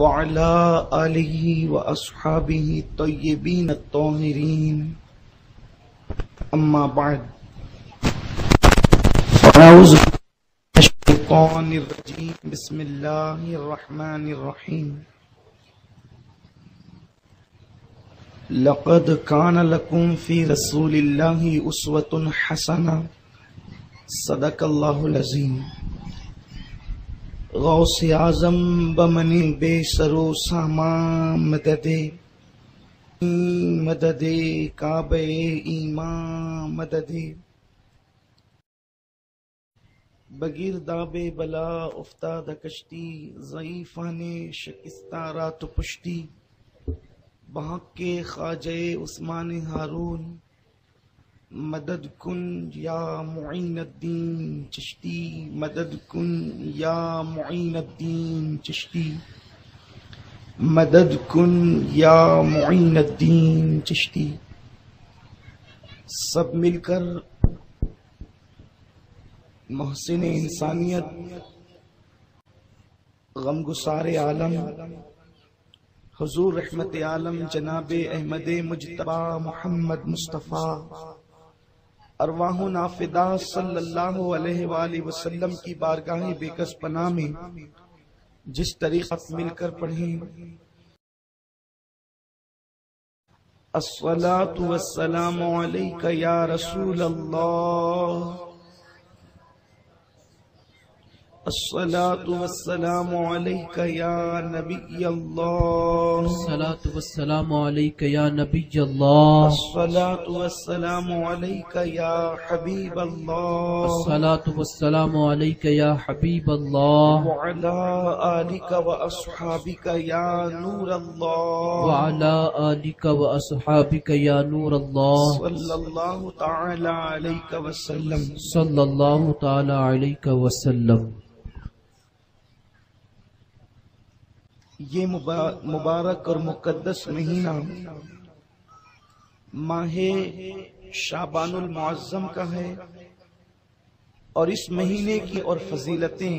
وعلى آله وأصحابه الطيبين الطاهرين أما بعد أعوذ بالله من الشيطان الرجيم بسم الله الرحمن الرحيم لقد كان لكم في رسول الله أسوة حسنة صدق الله العظيم غوث اعظم بمن بے سرو ساما مدد کعبہ ایمان مدد بگیرداب بلا افتاد کشتی ضعیفان شکستہ رات پشتی بحق کے خواجہ عثمان ہارون مدد کن یا معین الدین چشتی مدد کن یا معین الدین چشتی مدد کن یا معین الدین چشتی۔ سب مل کر محسن انسانیت غمگسار عالم حضور رحمت عالم جناب احمد مجتبی محمد مصطفیٰ ارواح نافدہ صلی اللہ علیہ وآلہ وسلم کی بارگاہ بےکس پناہ میں جس طریقہ مل کر پڑھیں الصلاة والسلام علیک یا رسول اللہ، الصلاة والسلام علیک یا نبی اللہ، الصلاة والسلام علیک یا نبی اللہ، الصلاة والسلام علیک یا حبیب اللہ، الصلاة والسلام علیک یا حبیب اللہ، وعلی آلک و اصحابک یا نور اللہ، وعلی آلک و اصحابک یا نور اللہ، صلی اللہ تعالی علیہ وسلم۔ صلی اللہ تعالی علیہ وسلم۔ یہ مبارک اور مقدس مہینہ ماہ شعبان المعظم کا ہے، اور اس مہینے کی اور فضیلتیں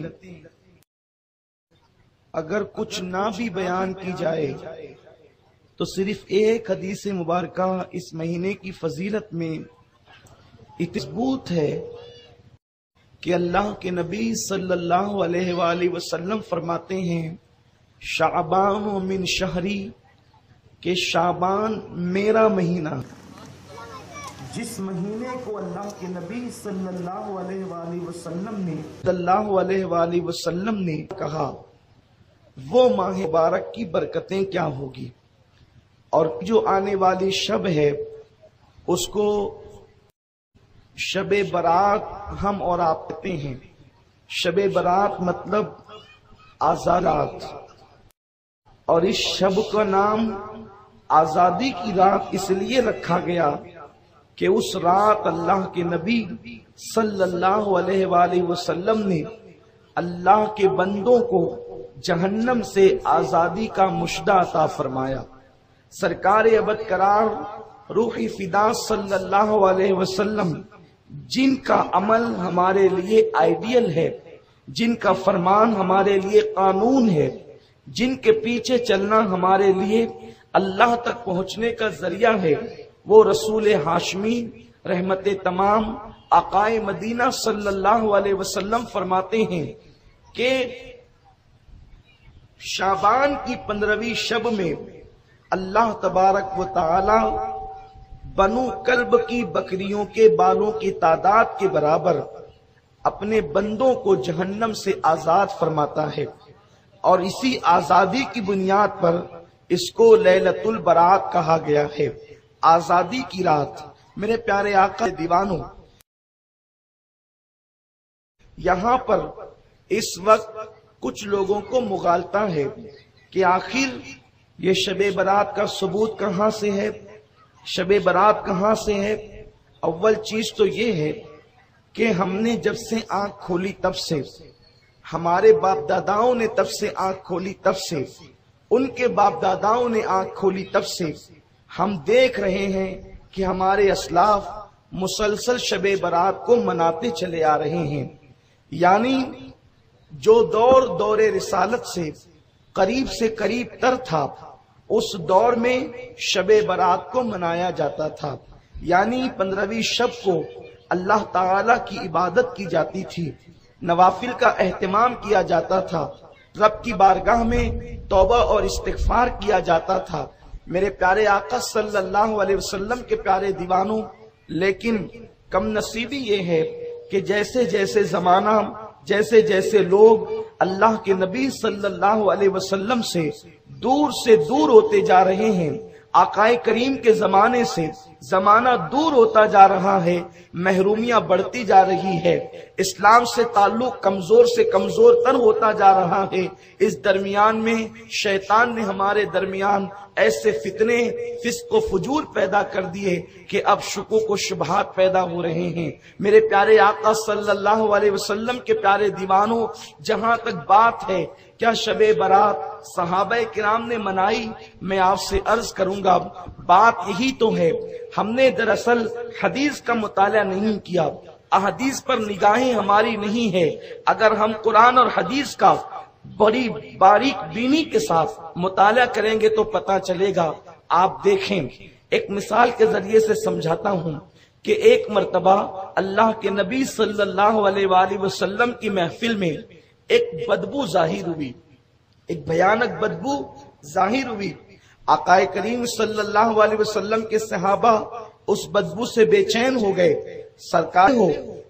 اگر کچھ نہ بھی بیان کی جائے تو صرف ایک حدیث مبارکہ اس مہینے کی فضیلت میں ثبوت ہے کہ اللہ کے نبی صلی اللہ علیہ وآلہ وسلم فرماتے ہیں شعبان من شہری، کہ شعبان میرا مہینہ۔ جس مہینے کو اللہ کے نبی صلی اللہ علیہ وآلہ وسلم نے کہا وہ ماہ مبارک کی برکتیں کیا ہوگی، اور جو آنے والی شب ہے اس کو شب برات ہم اور آپ کہتے ہیں۔ شب برات مطلب آزادات، اور اس شب کا نام آزادی کی رات اس لیے رکھا گیا کہ اس رات اللہ کے نبی صلی اللہ علیہ وآلہ وسلم نے اللہ کے بندوں کو جہنم سے آزادی کا مشدہ عطا فرمایا۔ سرکار ابد قرار روح فدا صلی اللہ علیہ وسلم جن کا عمل ہمارے لیے آئیڈیل ہے، جن کا فرمان ہمارے لیے قانون ہے، جن کے پیچھے چلنا ہمارے لیے اللہ تک پہنچنے کا ذریعہ ہے، وہ رسول ہاشمی رحمت تمام آقائے مدینہ صلی اللہ علیہ وسلم فرماتے ہیں کہ شعبان کی 15ویں شب میں اللہ تبارک و تعالی بنو کلب کی بکریوں کے بالوں کی تعداد کے برابر اپنے بندوں کو جہنم سے آزاد فرماتا ہے، اور اسی آزادی کی بنیاد پر اس کو لیلۃ البرات کہا گیا ہے، آزادی کی رات۔ میرے پیارے آقا دیوانوں، یہاں پر اس وقت کچھ لوگوں کو مغالطہ ہے کہ آخر یہ شب برات کا ثبوت کہاں سے ہے، شب برات کہاں سے ہے۔ اول چیز تو یہ ہے کہ ہم نے جب سے آنکھ کھولی تب سے، ہمارے باپ داداؤں نے تب سے آنکھ کھولی تب سے، ان کے باپ داداؤں نے آنکھ کھولی تب سے ہم دیکھ رہے ہیں کہ ہمارے اسلاف مسلسل شب برات کو مناتے چلے آ رہے ہیں۔ یعنی جو دور رسالت سے قریب سے قریب تر تھا، اس دور میں شب برات کو منایا جاتا تھا، یعنی 15ویں شب کو اللہ تعالی کی عبادت کی جاتی تھی، نوافل کا اہتمام کیا جاتا تھا، رب کی بارگاہ میں توبہ اور استغفار کیا جاتا تھا۔ میرے پیارے آقا صلی اللہ علیہ وسلم کے پیارے دیوانوں، لیکن کم نصیبی یہ ہے کہ جیسے جیسے زمانہ، جیسے جیسے لوگ اللہ کے نبی صلی اللہ علیہ وسلم سے دور ہوتے جا رہے ہیں، آقائے کریم کے زمانے سے زمانہ دور ہوتا جا رہا ہے، محرومیاں بڑھتی جا رہی ہے، اسلام سے تعلق کمزور سے کمزور تر ہوتا جا رہا ہے۔ اس درمیان میں شیطان نے ہمارے درمیان ایسے فتنے، فسق و فجور پیدا کر دیے کہ اب شکوک و شبہات پیدا ہو رہے ہیں۔ میرے پیارے آقا صلی اللہ علیہ وسلم کے پیارے دیوانوں، جہاں تک بات ہے کیا شب برات صحابہ کرام نے منائی، میں آپ سے عرض کروں گا بات یہی تو ہے۔ ہم نے دراصل حدیث کا مطالعہ نہیں کیا، احادیث پر نگاہیں ہماری نہیں ہے۔ اگر ہم قرآن اور حدیث کا بڑی باریک بینی کے ساتھ مطالعہ کریں گے تو پتہ چلے گا۔ آپ دیکھیں، ایک مثال کے ذریعے سے سمجھاتا ہوں کہ ایک مرتبہ اللہ کے نبی صلی اللہ علیہ وآلہ وسلم کی محفل میں ایک بدبو ظاہر ہوئی، ایک بھیانک بدبو ظاہر ہوئی۔ آقا کریم صلی اللہ علیہ وسلم کے صحابہ اس بدبو سے بے چین ہو گئے۔ سرکار ہو،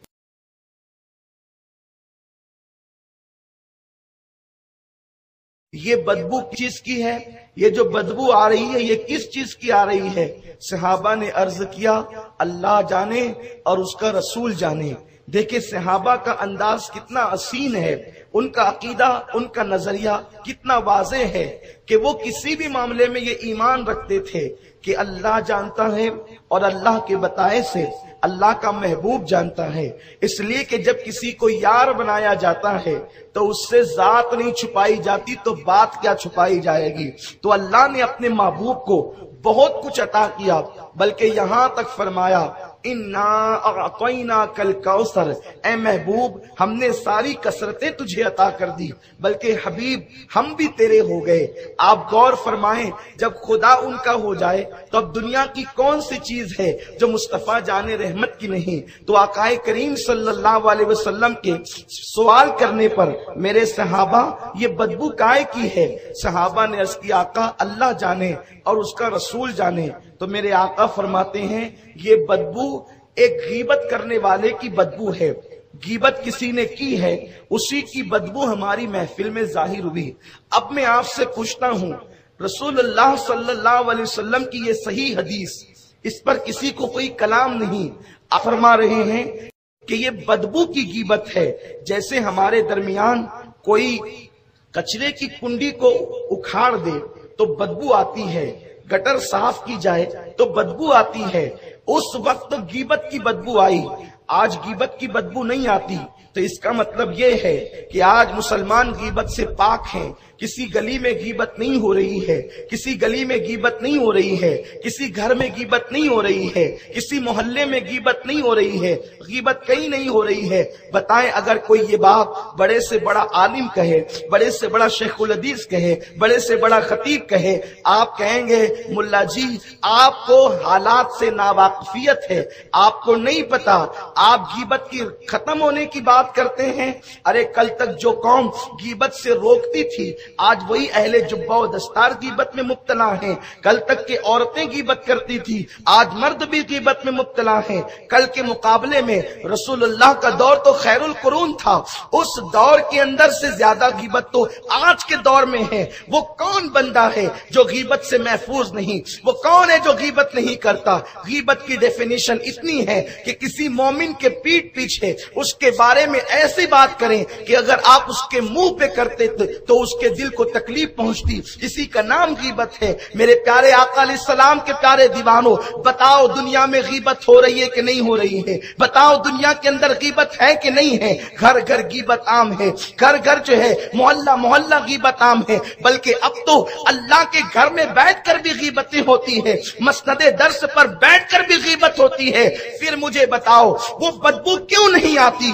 یہ بدبو کس چیز کی ہے؟ یہ جو بدبو آ رہی ہے یہ کس چیز کی آ رہی ہے؟ صحابہ نے عرض کیا اللہ جانے اور اس کا رسول جانے۔ دیکھیں صحابہ کا انداز کتنا حسین ہے، ان کا عقیدہ، ان کا نظریہ کتنا واضح ہے کہ وہ کسی بھی معاملے میں یہ ایمان رکھتے تھے کہ اللہ جانتا ہے اور اللہ کے بتائے سے اللہ کا محبوب جانتا ہے۔ اس لیے کہ جب کسی کو یار بنایا جاتا ہے تو اس سے ذات نہیں چھپائی جاتی تو بات کیا چھپائی جائے گی۔ تو اللہ نے اپنے محبوب کو بہت کچھ عطا کیا، بلکہ یہاں تک فرمایا انا اعطیناک الکوثر، اے محبوب ہم نے ساری کثرتیں تجھے عطا کر دی، بلکہ حبیب ہم بھی تیرے ہو گئے۔ آپ غور فرمائیں، جب خدا ان کا ہو جائے تو اب دنیا کی کون سی چیز ہے جو مصطفیٰ جان رحمت کی نہیں؟ تو آقا کریم صلی اللہ علیہ وسلم کے سوال کرنے پر میرے صحابہ یہ بدبو کائے کی ہے؟ صحابہ نے عرض کیا آقا اللہ جانے اور اس کا رسول جانے۔ تو میرے آقا فرماتے ہیں یہ بدبو ایک غیبت کرنے والے کی بدبو ہے، غیبت کسی نے کی ہے اسی کی بدبو ہماری محفل میں ظاہر ہوئی۔ اب میں آپ سے پوچھتا ہوں، رسول اللہ صلی اللہ علیہ وسلم کی یہ صحیح حدیث، اس پر کسی کو کوئی کلام نہیں، آپ فرما رہے ہیں کہ یہ بدبو کی غیبت ہے۔ جیسے ہمارے درمیان کوئی کچرے کی کنڈی کو اکھاڑ دے تو بدبو آتی ہے، گٹر صاف کی جائے تو بدبو آتی ہے، اس وقت غیبت کی بدبو آئی، آج غیبت کی بدبو نہیں آتی۔ تو اس کا مطلب یہ ہے کہ آج مسلمان غیبت سے پاک ہیں، کسی گلی میں غیبت نہیں ہو رہی ہے، کسی گلی میں غیبت نہیں ہو رہی ہے، کسی گھر میں غیبت نہیں ہو رہی ہے، کسی محلے میں غیبت نہیں ہو رہی ہے، غیبت کہیں نہیں ہو رہی ہے۔ بتائیں اگر کوئی یہ بات بڑے سے بڑا عالم کہے، بڑے سے بڑا شیخ الحدیث کہے، بڑے سے بڑا خطیب کہے، آپ کہیں گے ملا جی آپ کو حالات سے ناواقفیت ہے، آپ کو نہیں پتا، آپ غیبت کی ختم ہونے کی بات کرتے ہیں۔ ارے کل تک جو قوم غیبت سے روکتی تھی آج وہی اہل جبہ و دستار غیبت میں مبتلا ہیں۔ کل تک کے عورتیں غیبت کرتی تھی آج مرد بھی غیبت میں مبتلا ہیں۔ کل کے مقابلے میں رسول اللہ کا دور تو خیر القرون تھا، اس دور کے اندر سے زیادہ غیبت تو آج کے دور میں ہے۔ وہ کون بندہ ہے جو غیبت سے محفوظ نہیں؟ وہ کون ہے جو غیبت نہیں کرتا؟ غیبت کی ڈیفینیشن اتنی ہے کہ کسی مومن کے پیٹھ پیچھے اس کے بارے میں ایسی بات کریں کہ اگر آپ اس کے منہ پہ کرتے تو اس کے دل کو تکلیف پہنچتی، اسی کا نام غیبت ہے۔ میرے پیارے آقا علیہ السلام کے پیارے دیوانوں، بتاؤ دنیا میں غیبت ہو رہی ہے کہ نہیں ہو رہی ہے؟ بتاؤ دنیا کے اندر غیبت ہے کہ نہیں ہے؟ گھر گھر غیبت عام ہے، گھر گھر جو ہے محلہ محلہ غیبت عام ہے، بلکہ اب تو اللہ کے گھر میں بیٹھ کر بھی غیبتیں ہوتی ہے، مسند درس پر بیٹھ کر بھی غیبت ہوتی ہے۔ پھر مجھے بتاؤ وہ بدبو کیوں نہیں آتی جو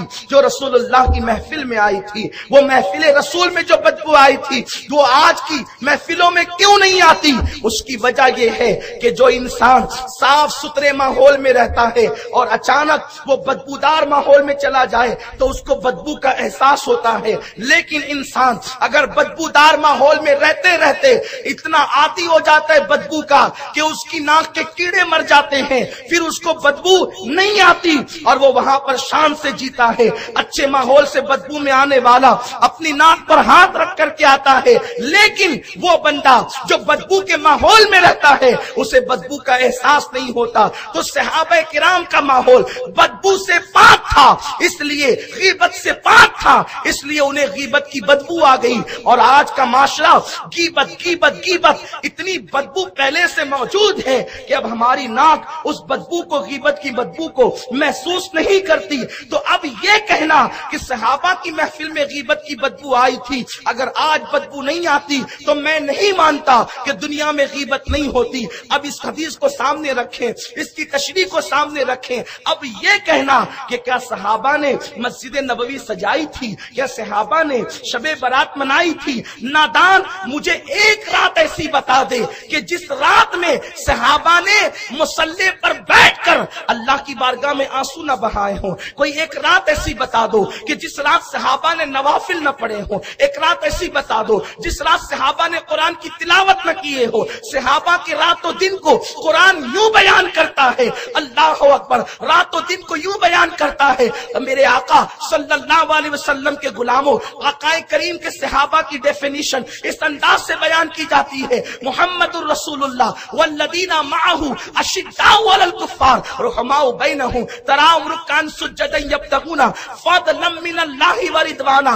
रसूलुल्लाह की महफिल में आई थी, वो महफिल रसूल में जो बदबू आई थी वो आज की महफिलों में क्यों नहीं आती? उसकी वजह यह है कि जो इंसान साफ सुथरे माहौल में रहता है और अचानक वो बदबूदार माहौल में चला जाए तो उसको बदबू का एहसास होता है। लेकिन इंसान अगर बदबूदार माहौल में रहते रहते इतना आदी हो जाता है बदबू का कि उसकी नाक के कीड़े मर जाते हैं, फिर उसको बदबू नहीं आती और वो वहां पर शान से जीता है। अच्छे माहौल से बदबू में आने वाला अपनी नाक पर हाथ रख करके आता है, लेकिन वो बंदा जो बदबू के माहौल में रहता है उसे बदबू का एहसास नहीं होता। तो सहाबा किराम का माहौल बदबू से पाक था, इसलिए गीबत से पाक था, इसलिए उन्हें गीबत की बदबू आ गई। और आज का माशरा गीबत गीबत गीबत इतनी बदबू पहले से मौजूद है कि अब हमारी नाक उस बदबू को, गीबत की बदबू को महसूस नहीं करती। तो अब ये कहना कि सहाबा की महफिल में गीबत की बदबू आई थी, अगर आज बदबू नहीं आती तो मैं नहीं मानता कि दुनिया में गीबत नहीं होती। अब इस हदीस को सामने रखें, इसकी तशरीह को सामने रखें। अब ये कहना कि क्या सहाबा ने मस्जिद नबवी सजाई थी, क्या सहाबा ने शबे बारात मनाई थी? नादान, मुझे एक रात ऐसी बता दे कि जिस रात में सहाबा ने मुसल्ले पर बैठकर अल्लाह की बारगाह में आंसू न बहाए हो। कोई एक रात ऐसी बता दो कि जिस रात सहाबा ने नवाफिल न पढ़े हो। एक रात ऐसी बता दो जिस रात सहाबा ने कुरान की तिलावत न किए हो। सहाबा के रातों दिन को कुरान यूं बयान करता है, अल्लाह अकबर, रातों दिन को यूं बयान करता है। मेरे आका सल्लल्लाहु अलैहि वसल्लम के गुलामों, आकाए करीम के सहाबा की डेफिनेशन इस अंदाज से बयान की जाती है, मुहम्मदुर रसूलुल्लाह वल्लदीना माअहू अशिद्दाउ अलल कुफ्फार रुहमाउ बैनहुम तराहुम रुक्कान सुज्जदन यब्तगूना फदलन मिनल्लाहि व रिदवाना।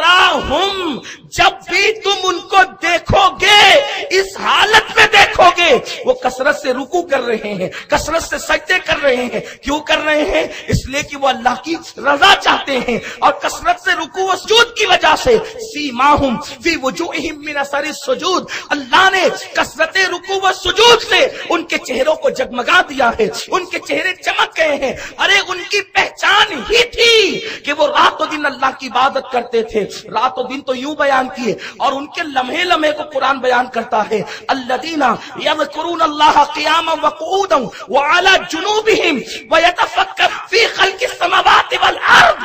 तराहुम, जब भी तुम उनको देखोगे इस हालत में देखोगे वो कसरत से रुकू कर रहे हैं, कसरत से सजदे कर रहे हैं। क्यों कर रहे हैं? इसलिए कि वो अल्लाह की रजा चाहते हैं। और कसरत से रुकू व सुजूद की वजह से सीमाहुम फी वजूहिम मिन असरि सुजूद, अल्लाह ने कसरत रुकू व सुजूद से उनके चेहरों को जगमगा दिया है, उनके चेहरे चमक गए हैं। अरे उनकी पहचान ही थी कि वो रातों दिन अल्लाह की इबादत करते थे। रातों दिन तो यूं बयान किए, और उनके लम्हे लम्हे को कुरान बयान करता है, अल्लदीना यज़कुरून अल्लाह क़ियामन व क़ुऊदन व अला जुनूबिहिम व यतफक्करून फी ख़ल्क़िस समावाति वल अर्द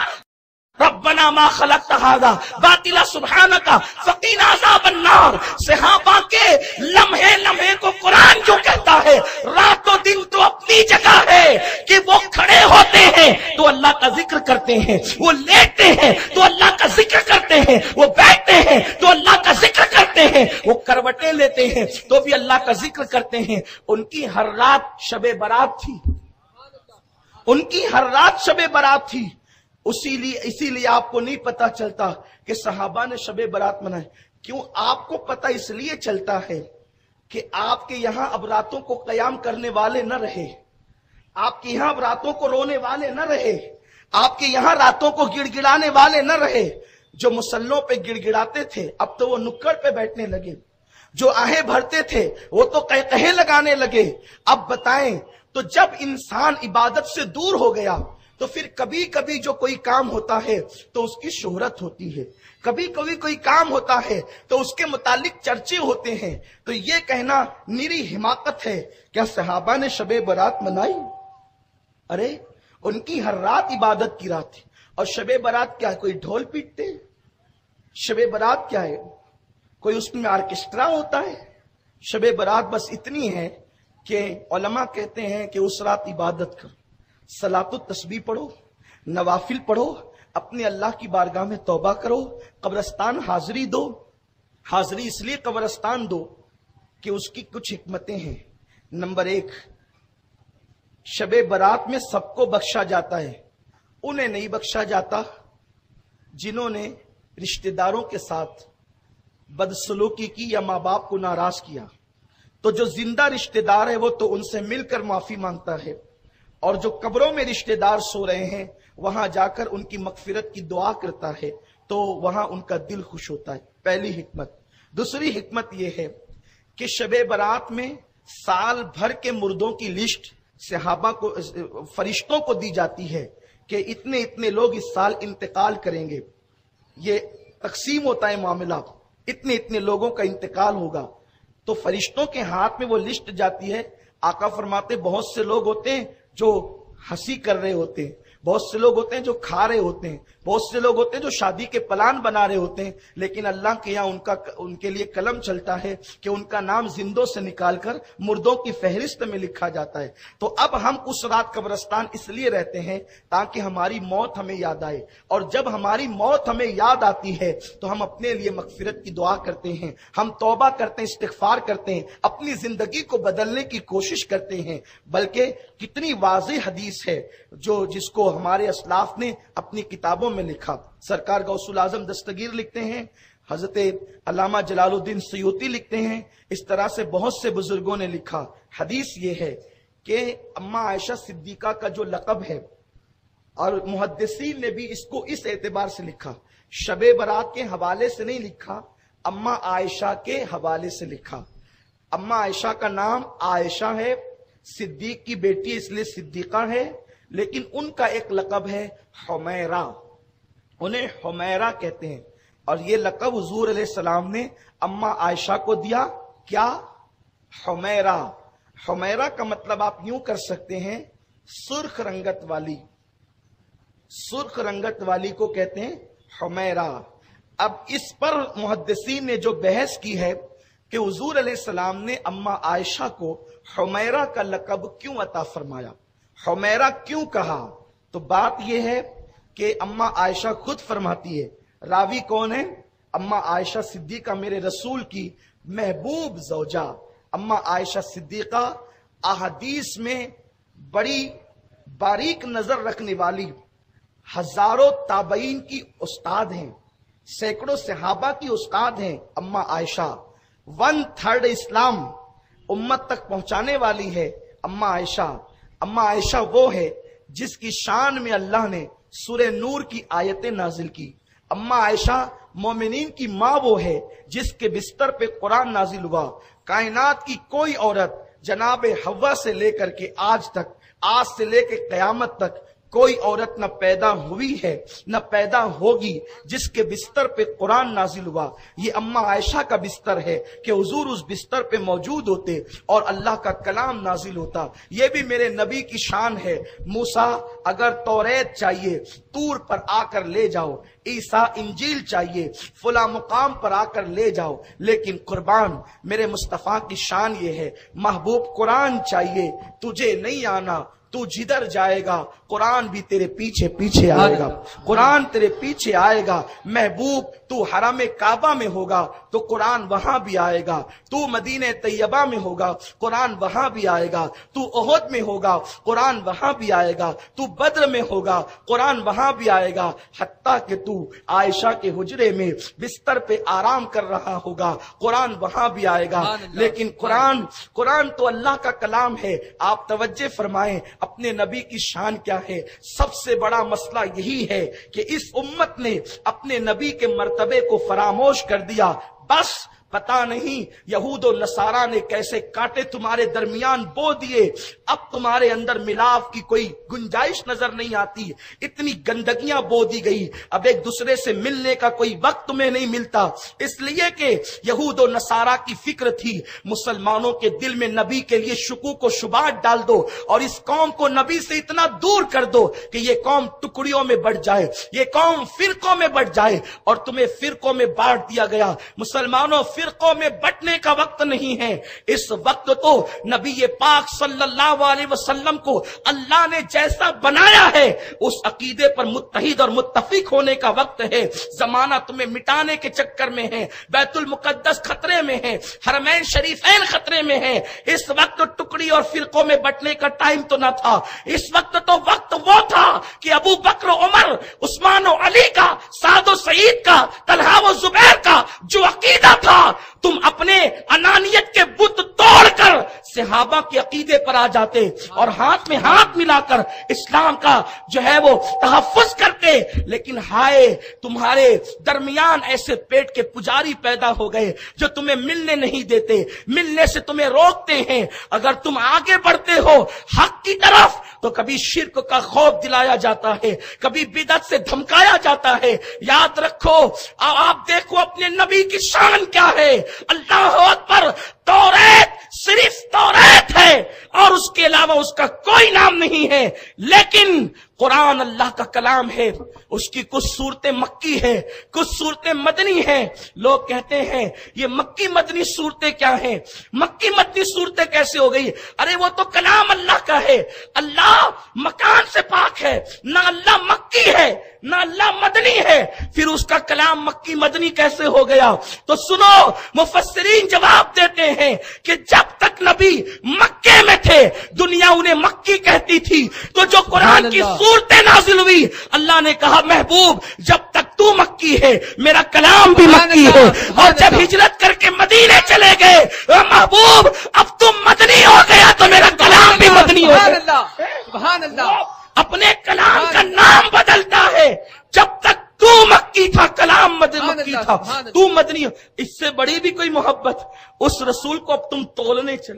रब्बना मा खलक़्त हाज़ा बातिला सुब्हानका फ़क़ीना अज़ाबन नार। सहाबा के लम्हे लम्हे को कुरान जो कहता है, रातों दिन तो अपनी जगह है कि वो खड़े होते हैं तो अल्लाह का जिक्र करते हैं, वो लेटते हैं तो अल्लाह का जिक्र करते हैं, वो बैठते हैं तो अल्लाह का जिक्र करते हैं, वो करवटें लेते हैं तो भी अल्लाह का जिक्र करते हैं। उनकी हर रात शबे बारात थी, उनकी हर रात शबे बारात थी। इसीलिए आपको नहीं पता चलता कि सहाबा ने शबे बारात मनाई। क्यों आपको पता इसलिए चलता है कि आपके यहां अब रातों को कयाम करने वाले न रहे, आपके यहां अब रातों को रोने वाले न रहे, आपके यहां रातों को गिड़गिड़ाने वाले न रहे। जो मुसल्लों पे गिड़गिड़ाते थे अब तो वो नुक्कड़ पे बैठने लगे, जो आहें भरते थे वो तो कहकहे लगाने लगे। अब बताएं, तो जब इंसान इबादत से दूर हो गया तो फिर कभी कभी जो कोई काम होता है तो उसकी शोहरत होती है, कभी कभी कोई काम होता है तो उसके मुतालिक चर्चे होते हैं। तो ये कहना निरी हिमाकत है। क्या सहाबा ने शबे बारात मनाई? अरे उनकी हर रात इबादत की रात थी। और शबे बारात क्या है? कोई ढोल पीटते? शबे बारात क्या है? कोई उसमें ऑर्केस्ट्रा होता है? शबे बारात बस इतनी है कि उलमा कहते हैं कि उस रात इबादत करो, सलातुत तस्बीह पढ़ो, नवाफिल पढ़ो, अपने अल्लाह की बारगाह में तौबा करो, कब्रस्तान हाजिरी दो। हाजिरी इसलिए कब्रस्तान दो कि उसकी कुछ हिकमतें हैं। नंबर 1, शबे बारात में सबको बख्शा जाता है, उन्हें नहीं बख्शा जाता जिन्होंने रिश्तेदारों के साथ बदसलूकी की या माँ बाप को नाराज किया। तो जो जिंदा रिश्तेदार है वो तो उनसे मिलकर माफी मांगता है, और जो कब्रों में रिश्तेदार सो रहे हैं वहां जाकर उनकी मगफिरत की दुआ करता है, तो वहां उनका दिल खुश होता है। पहली हिकमत। दूसरी हिकमत यह है कि शबे बारात में साल भर के मुर्दों की लिस्ट सहाबा को, फरिश्तों को दी जाती है کہ اتنے اتنے لوگ اس سال انتقال کریں گے، یہ تقسیم ہوتا ہے معاملہ، اتنے اتنے لوگوں کا انتقال ہوگا، تو فرشتوں کے ہاتھ میں وہ لسٹ جاتی ہے۔ آقا فرماتے بہت سے لوگ ہوتے ہیں جو ہنسی کر رہے ہوتے ہیں، بہت سے لوگ ہوتے ہیں جو کھا رہے ہوتے ہیں، بہت سے لوگ ہوتے ہیں جو شادی کے پلان بنا رہے ہوتے ہیں، لیکن اللہ کے یہاں ان کے لیے قلم چلتا ہے کہ ان کا نام زندوں سے نکال کر مردوں کی فہرست میں لکھا جاتا ہے۔ تو اب ہم اس رات قبرستان اس لیے رہتے ہیں تاکہ ہماری موت ہمیں یاد آئے، اور جب ہماری موت ہمیں یاد آتی ہے تو ہم اپنے لیے مغفرت کی دعا کرتے ہیں، ہم توبہ کرتے ہیں، استغفار کرتے ہیں، اپنی زندگی کو بدلنے کی کوشش کرتے ہیں۔ بلکہ کتنی واضح حدیث ہے جس کو ہمارے اسلاف نے اپنی کتابوں میں لکھا۔ سرکار غوث الاعظم دستگیر لکھتے ہیں، حضرت علامہ جلال الدین سیوطی لکھتے ہیں، اس طرح سے بہت سے بزرگوں نے لکھا۔ حدیث یہ ہے کہ اماں عائشہ صدیقہ کا جو لقب ہے، اور محدثین نے بھی اس کو اس اعتبار سے لکھا، شب برات کے حوالے سے نہیں لکھا، اماں عائشہ کے حوالے سے لکھا۔ اماں عائشہ کا نام عائشہ ہے، صدیق کی بیٹی اس لیے صدیقہ ہے، لیکن ان کا ایک لقب ہے حمیرہ، انہیں حمیرہ کہتے ہیں، اور یہ لقب حضور علیہ السلام نے اماں عائشہ کو دیا، کیا؟ حمیرہ۔ حمیرہ کا مطلب آپ یوں کر سکتے ہیں سرخ رنگت والی، سرخ رنگت والی کو کہتے ہیں حمیرہ۔ اب اس پر محدثین نے جو بحث کی ہے کہ حضور علیہ السلام نے اماں عائشہ کو حمیرہ کا لقب کیوں عطا فرمایا، حمیرہ کیوں کہا، تو بات یہ ہے کہ اماں عائشہ خود فرماتی ہے، راوی کون ہے؟ اماں عائشہ صدیقہ، میرے رسول کی محبوب زوجہ اماں عائشہ صدیقہ، احادیث میں بڑی باریک نظر رکھنے والی، ہزاروں تابعین کی استاد ہیں، سینکڑوں صحابہ کی استاد ہیں اماں عائشہ، 1/3 اسلام امت تک پہنچانے والی ہے اماں عائشہ۔ اماں عائشہ وہ ہے جس کی شان میں اللہ نے سورہ نور کی آیتیں نازل کی۔ اماں عائشہ مومنین کی ماں وہ ہے جس کے بستر پہ قرآن نازل ہوا۔ کائنات کی کوئی عورت جناب حوا سے لے کر کے آج تک، آج سے لے کے قیامت تک کوئی عورت نہ پیدا ہوئی ہے نہ پیدا ہوگی جس کے بستر پہ قرآن نازل ہوا۔ یہ اماں عائشہ کا بستر ہے کہ حضور اس بستر پہ موجود ہوتے اور اللہ کا کلام نازل ہوتا۔ یہ بھی میرے نبی کی شان ہے۔ موسیٰ اگر توریت چاہیے طور پر آ کر لے جاؤ، عیسیٰ انجیل چاہیے فلاں مقام پر آ کر لے جاؤ، لیکن قربان میرے مصطفیٰ کی شان یہ ہے، محبوب قرآن چاہیے تجھے نہیں آنا، تو جدھر جائے گا قرآن بھی تیرے پیچھے پیچھے آئے گا، قرآن تیرے پیچھے آئے گا۔ محبوب تو حرم کعبہ میں ہوگا تو قرآن وہاں بھی آئے گا، تو مدینہ طیبہ میں ہوگا قرآن وہاں بھی آئے گا، تو احد میں ہوگا قرآن وہاں بھی آئے گا، تو بدر میں ہوگا قرآن وہاں بھی آئے گا، حتیٰ کہ تو عائشہ کے حجرے میں بستر پہ آرام کر رہا ہوگا قرآن وہاں بھی آئے گا۔ لیکن قرآن تو اللہ کا کلام ہے۔ آپ توجہ فرمائیں اپنے نبی کی شان کیا ہے۔ سب سے بڑا مسئلہ یہی ہے کہ اس امت نے اپنے نبی کے مرتبے کو فراموش کر دیا۔ بس پتا نہیں یہود و نصارہ نے کیسے کانٹے تمہارے درمیان بو دیے، اب تمہارے اندر ملاپ کی کوئی گنجائش نظر نہیں آتی، اتنی گندگیاں بو دی گئی، اب ایک دوسرے سے ملنے کا کوئی وقت تمہیں نہیں ملتا، اس لیے کہ یہود و نصارہ کی فکر تھی مسلمانوں کے دل میں نبی کے لیے شکوک و شبہات ڈال دو اور اس قوم کو نبی سے اتنا دور کر دو کہ یہ قوم ٹکڑیوں میں بٹ جائے، یہ قوم فرقوں میں بٹ جائے، اور تمہیں فرقوں میں بانٹ دیا گیا۔ مسلمانوں فرقوں میں بٹنے کا وقت نہیں ہے، اس وقت تو نبی پاک صلی اللہ علیہ وسلم کو اللہ نے جیسا بنایا ہے اس عقیدے پر متحد اور متفق ہونے کا وقت ہے۔ زمانہ تمہیں مٹانے کے چکر میں ہے، بیت المقدس خطرے میں ہے، حرمین شریفین خطرے میں ہے۔ اس وقت ٹکڑی اور فرقوں میں بٹنے کا ٹائم تو نہ تھا، اس وقت تو وقت وہ تھا کہ ابو بکر، عمر، عثمان و علی کا، سعد و سعید کا، طلحہ و زبیر کا جو عقیدہ تھا، تم اپنے انانیت کے بت توڑ کر صحابہ کے عقیدے پر آ جاتے اور ہاتھ میں ہاتھ ملا کر اسلام کا جو ہے وہ تحفظ کرتے. لیکن ہائے تمہارے درمیان ایسے پیٹ کے پجاری پیدا ہو گئے جو تمہیں ملنے نہیں دیتے, ملنے سے تمہیں روکتے ہیں. اگر تم آگے بڑھتے ہو حق کی طرف تو کبھی شرک کا خوف دلایا جاتا ہے, کبھی بدعت سے دھمکایا جاتا ہے. یاد رکھو, آپ دیکھو اپنے نبی کی شان کیا ہے. اللہ اکبر, توریت صرف توریت ہے اور اس کے علاوہ اس کا کوئی نام نہیں ہے. لیکن قرآن اللہ کا کلام ہے, اس کی کچھ صورتیں مکی ہیں, کچھ صورتیں مدنی ہیں. لوگ کہتے ہیں یہ مکی مدنی صورتیں کیا ہیں, مکی مدنی صورتیں کیسے ہو گئی؟ ارے وہ تو کلام اللہ کا ہے. اللہ مکان سے پاک ہے, نہ اللہ مکی ہے نہ اللہ مدنی ہے, پھر اس کا کلام مکی مدنی کیسے ہو گیا؟ تو سنو, مفسرین جواب دیتے ہیں کہ جب تک نبی مکے میں تھے دنیا انہیں مکی کہتی تھی. تو جو قرآن کی صورتیں نازل ہوئی اللہ نے کہا محبوب جب تک تو مکی ہے میرا کلام بھی مکی ہے. اور جب ہجرت کر کے مدینے چلے گئے محبوب اب تم مدنی ہو گیا تو میرا کلام بھی مدنی ہو گیا. سبحان اللہ. اپنے کلام کا نام بدلتا ہے. جب تک تو مکی تھا کلام مکی تھا, تو مدنی. اس سے بڑی بھی کوئی محبت اس رسول کو اب تم تولنے چلے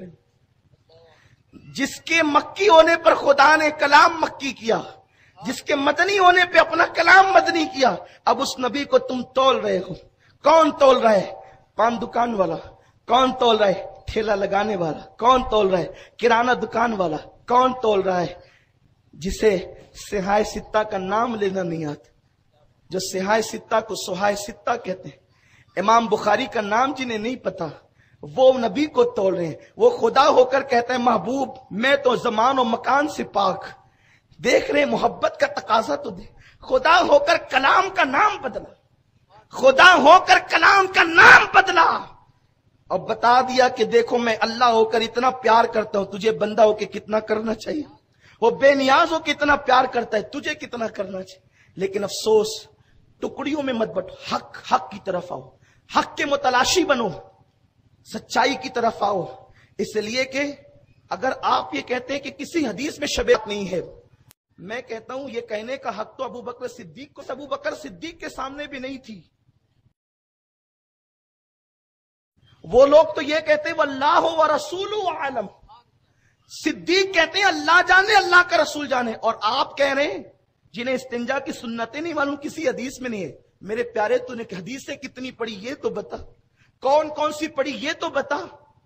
جس کے مکی ہونے پر خدا نے کلام مکی کیا, جس کے مدنی ہونے پہ اپنا کلام مدنی کیا. اب اس نبی کو تم تول رہے ہو. کون تول رہا ہے؟ پان دکان والا. کون تول رہا ہے؟ ٹھیلا لگانے والا. کون تول رہا ہے؟ کرانہ دکان والا. کون تول رہا ہے؟ جسے سہائے ستہ کا نام لینا نہیں آتا, جو سہائے ستہ کو سہائے ستہ کہتے ہیں. امام بخاری کا نام جنہیں نہیں پتا وہ نبی کو تول رہے ہیں. وہ خدا ہو کر کہتا ہے محبوب میں تو زمان و مکان سے پاک. دیکھ رہے محبت کا تقاضا تو دے. خدا ہو کر کلام کا نام بدلا, خدا ہو کر کلام کا نام بدلا اور بتا دیا کہ دیکھو میں اللہ ہو کر اتنا پیار کرتا ہوں, تجھے بندہ ہو کے کتنا کرنا چاہیے. وہ بے نیاز ہو کے اتنا پیار کرتا ہے, تجھے کتنا کرنا چاہیے. لیکن افسوس ٹکڑیوں میں مت بٹو, حق کی طرف آؤ, حق کے متلاشی بنو, سچائی کی طرف آؤ. اس لیے کہ اگر آپ یہ کہتے ہیں کہ کسی حدیث میں شبیہت نہیں ہے, میں کہتا ہوں یہ کہنے کا حق تو ابو بکر صدیق کو, ابو بکر صدیق کے سامنے بھی نہیں تھی. وہ لوگ تو یہ کہتے ہیں واللہ و رسول عالم, صدیق کہتے ہیں اللہ جانے اللہ کا رسول جانے. اور آپ کہہ رہے ہیں جنہیں استنجا کی سنتیں نہیں معلوم, کسی حدیث میں نہیں ہے. میرے پیارے تو نے حدیثیں کتنی پڑھی یہ تو بتا, کون کون سی پڑھی یہ تو بتا.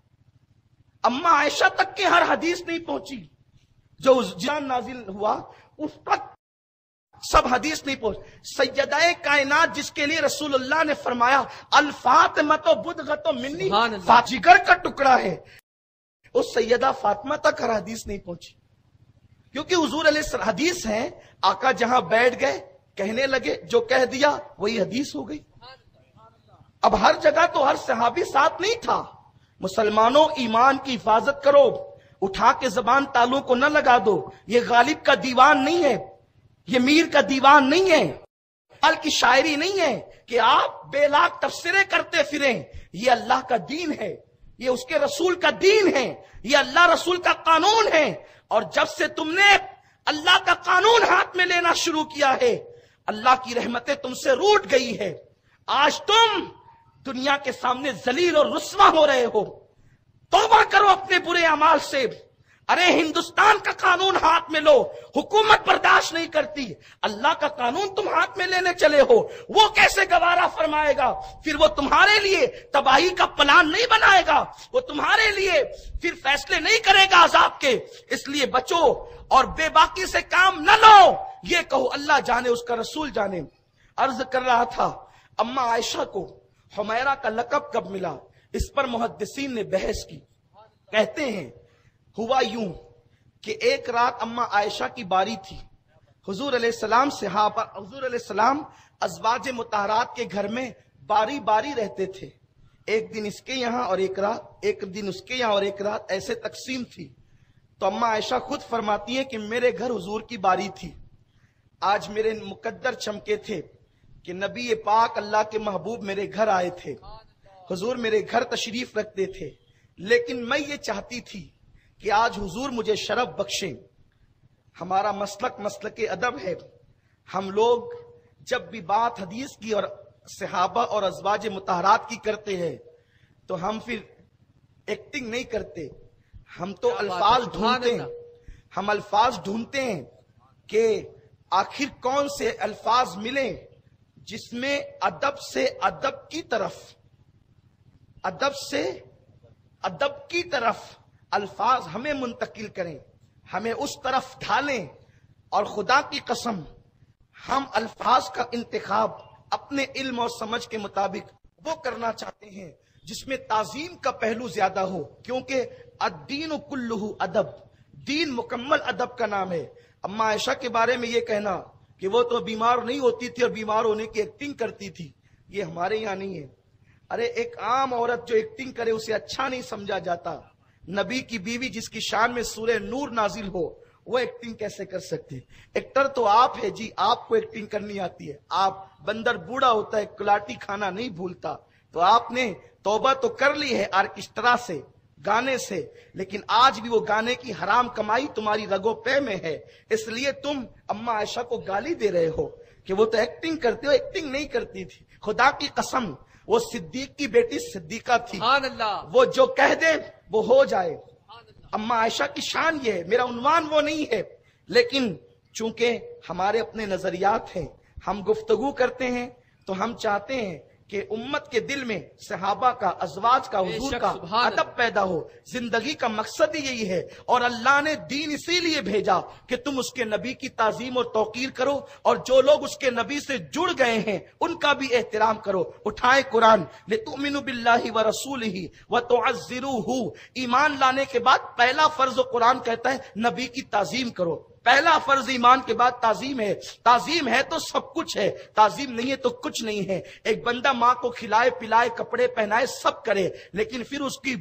اما عائشہ تک کے ہر حدیث نہیں پہنچی, جو جان نازل ہوا اس تک سب حدیث نہیں پہنچ. سیدہ کائنات جس کے لیے رسول اللہ نے فرمایا الفاطمہ تو بدغت منی, جگر کا ٹکڑا ہے, اس سیدہ فاطمہ تک ہر حدیث نہیں پہنچی. کیونکہ حضور علیہ السلام حدیث ہیں, آقا جہاں بیٹھ گئے کہنے لگے, جو کہہ دیا وہی حدیث ہو گئی. اب ہر جگہ تو ہر صحابی ساتھ نہیں تھا. مسلمانوں ایمان کی حفاظت کرو, اٹھا کے زبان تالوں کو نہ لگا دو. یہ غالب کا دیوان نہیں ہے, یہ میر کا دیوان نہیں ہے, ال کی شاعری نہیں ہے کہ آپ بے لاکھ تفسیریں کرتے پھریں. یہ اللہ کا دین ہے, یہ اس کے رسول کا دین ہے, یہ اللہ رسول کا قانون ہے. اور جب سے تم نے اللہ کا قانون ہاتھ میں لینا شروع کیا ہے اللہ کی رحمتیں تم سے روٹ گئی ہے. آج تم دنیا کے سامنے ذلیل اور رسوا ہو رہے ہو. توبہ کرو اپنے برے اعمال سے. ارے ہندوستان کا قانون ہاتھ میں لو, حکومت برداشت نہیں کرتی, اللہ کا قانون تم ہاتھ میں لینے چلے ہو. وہ کیسے گوارا فرمائے گا؟ پھر وہ تمہارے لیے تباہی کا پلان نہیں بنائے گا, وہ تمہارے لیے پھر فیصلے نہیں کرے گا عذاب کے. اس لیے بچو اور بے باکی سے کام نہ لو. یہ کہو اللہ جانے اس کا رسول جانے. عرض کر رہا تھا اما عائشہ کو حمیرہ کا لقب کب ملا, اس پر محدثین نے بحث کی. کہتے ہیں ہوا یوں کہ ایک رات اما عائشہ کی باری تھی. حضور علیہ السلام صحابہ, حضور علیہ السلام ازواج مطہرات کے گھر میں باری باری رہتے تھے. ایک دن اس کے یہاں اور ایک رات, ایک دن اس کے یہاں اور ایک رات, ایسے تقسیم تھی. تو اما عائشہ خود فرماتی ہیں کہ میرے گھر حضور کی باری تھی. آج میرے مقدر چمکے تھے کہ نبی پاک اللہ کے محبوب میرے گھر آئے تھے. حضور میرے گھر تشریف رکھتے تھے, لیکن میں یہ چاہتی تھی کہ آج हुजूर मुझे शरफ बख्शें। हमारा मसलक अदब है। हम लोग जब भी बात हदीस की और सहाबा और अज़वाज मुतहरात की करते हैं तो हम फिर एक्टिंग नहीं करते, हम तो अल्फाज ढूंढते हैं। हम अल्फाज ढूंढते हैं कि आखिर कौन से अल्फाज मिले जिसमें अदब से अदब की तरफ अल्फाज हमें मुंतकिल करें, हमें उस तरफ ढालें। और खुदा की कसम हम अल्फाज का इंतखाब अपने इल्म और समझ के मुताबिक वो करना चाहते हैं जिसमें ताजीम का पहलू ज्यादा हो, क्योंकि अद्दीन कुल्लुहु अदब, दीन मुकम्मल अदब का नाम है। अम्मा आयशा के बारे में ये कहना कि वो तो बीमार नहीं होती थी और बीमार होने की एक्टिंग करती थी, ये हमारे यहाँ नहीं है। अरे एक आम औरत जो एक्टिंग करे उसे अच्छा नहीं समझा जाता। नबी की बीवी जिसकी शान में सूरह नूर नाजिल हो वो एक्टिंग कैसे कर सकती है? एक्टर तो आप है जी, आपको एक्टिंग करनी आती है। आप बंदर बूढ़ा होता है कुलाटी खाना नहीं भूलता, तो आपने तौबा तो कर ली है आर्केस्ट्रा से, गाने से, लेकिन आज भी वो गाने की हराम कमाई तुम्हारी रगो पे में है। इसलिए तुम अम्मा आयशा को गाली दे रहे हो कि वो तो एक्टिंग करती हो, एक्टिंग नहीं करती थी। खुदा की कसम वो सिद्दीक की बेटी सिद्दीका थी, वो जो कह दे वो हो जाए। अम्मा आयशा की शान ये है, मेरा उन्वान वो नहीं है, लेकिन चूंकि हमारे अपने नजरियात हैं, हम गुफ्तगू करते हैं तो हम चाहते हैं कि उम्मत के दिल में सहाबा का, अज़वाज का, हुजूर का अदब पैदा हो। जिंदगी का मकसद ही यही है और अल्लाह ने दीन इसीलिए भेजा कि तुम उसके नबी की ताजीम और तौकीर करो और जो लोग उसके नबी से जुड़ गए हैं उनका भी एहतराम करो। उठाए कुरान, लितुमिनु बिल्लाहि व रसूलिही व तुअज़्ज़िरूहु। ईमान लाने के बाद पहला फर्ज कुरान कहता है नबी की ताजीम करो। पहला फर्ज ईमान के बाद ताजीम है। ताजीम है तो सब कुछ है, ताजीम नहीं है तो कुछ नहीं है। एक बंदा माँ को खिलाए पिलाए कपड़े पहनाए सब करे, लेकिन फिर उसकी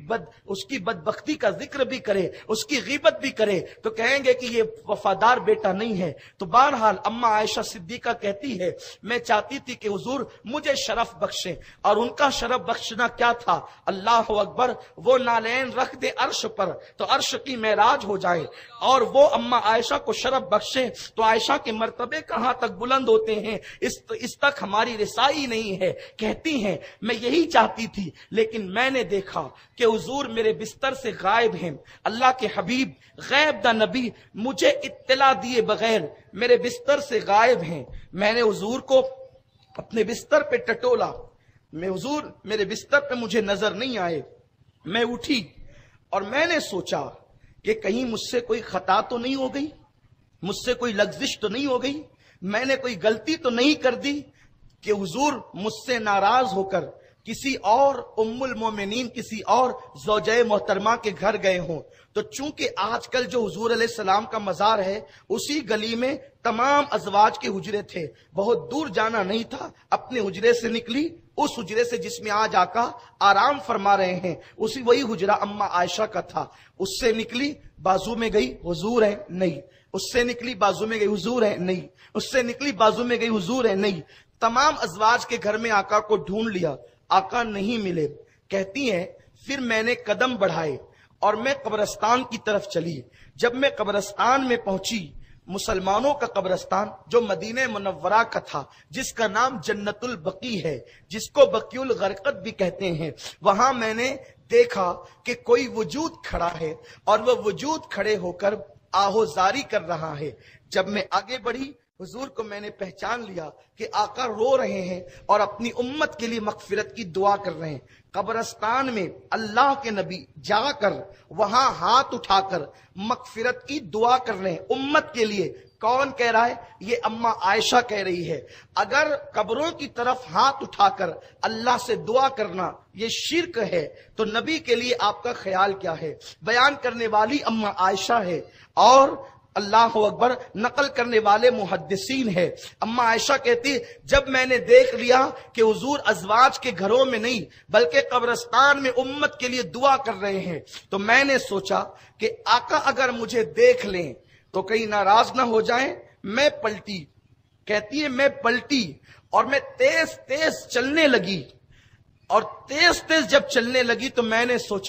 बदबख्ती का जिक्र भी करे, उसकी गीबत भी करे तो कहेंगे कि ये वफादार बेटा नहीं है। तो बहरहाल अम्मा आयशा सिद्दीका कहती है मैं चाहती थी कि हुजूर मुझे शरफ बख्शे, और उनका शरफ बख्शना क्या था? अल्लाह अकबर, वो नालैन रख दे अर्श पर तो अर्श की मेराज हो जाए, और वो अम्मा आयशा को शरफ बख्शे तो आयशा के मर्तबे कहां तक बुलंद होते हैं, इस तक हमारी रिसाई नहीं है। कहती हैं मैं यही चाहती थी, लेकिन मैंने देखा कि हुजूर मेरे बिस्तर से गायब हैं। अल्लाह के हबीब गैब दा नबी मुझे इत्तला दिए बगैर मेरे बिस्तर से गायब हैं। मैंने हुजूर को अपने बिस्तर पे टटोला, मैं हुजूर मेरे बिस्तर पे मुझे नजर नहीं आए। मैं उठी और मैंने सोचा कि कहीं मुझसे कोई खता तो नहीं हो गई, मुझसे कोई लग़्ज़िश तो नहीं हो गई, मैंने कोई गलती तो नहीं कर दी कि हुजूर मुझसे नाराज होकर किसी और उम्मुल मोमिनीन, किसी और ज़ौजे मोहतरमा के घर गए हों। तो चूंकि आजकल जो हुजूर अलैहि सलाम का मज़ार है उसी गली में तमाम अज़वाज के हुजरे थे, बहुत दूर जाना नहीं था। अपने हुजरे से निकली, उस हुजरे से जिसमें आज आका आराम फरमा रहे हैं, उसी वही हुजरा अम्मा आयशा का था। उससे निकली, बाजू में गई, हुजूर है नहीं। उससे निकली, बाजू में गई, हुजूर है नहीं। उससे निकली, बाजू में गई, हुजूर है नहीं। तमाम अज़वाज के घर में आका को ढूंढ लिया, आका नहीं मिले। कहती हैं फिर मैंने कदम बढ़ाए और मैं कब्रिस्तान की तरफ चली। जब मैं कब्रिस्तान में पहुंची, मुसलमानों का कब्रिस्तान जो मदीने मुनव्वरा का था, जिसका नाम जन्नतुल बकी है, जिसको बकीउल गरकत भी कहते हैं, वहां मैंने देखा कि कोई वजूद खड़ा है और वह वजूद खड़े होकर आहोजारी कर रहा है। जब मैं आगे बढ़ी, हुजूर को मैंने पहचान लिया कि आका रो रहे हैं और अपनी उम्मत के लिए मगफिरत की दुआ कर रहे हैं। कब्रिस्तान में अल्लाह के नबी जाकर वहां हाथ उठाकर मगफिरत की दुआ कर रहे हैं उम्मत के लिए। कौन कह रहा है? ये अम्मा आयशा कह रही है। अगर कब्रों की तरफ हाथ उठाकर अल्लाह से दुआ करना ये शिर्क है तो नबी के लिए आपका ख्याल क्या है? बयान करने वाली अम्मा आयशा है और अल्लाह अकबर नकल करने वाले मुहद्दिसीन है। अम्मा आयशा कहती जब मैंने देख लिया कि हुजूर अज़वाज के घरों में नहीं बल्कि कब्रिस्तान में उम्मत के लिए दुआ कर रहे हैं, तो मैंने सोचा कि आका अगर मुझे देख लें तो कहीं नाराज ना हो जाएं। मैं पलटी, कहती है मैं पलटी और मैं तेज तेज चलने लगी, और तेज तेज जब चलने लगी तो मैंने सोचा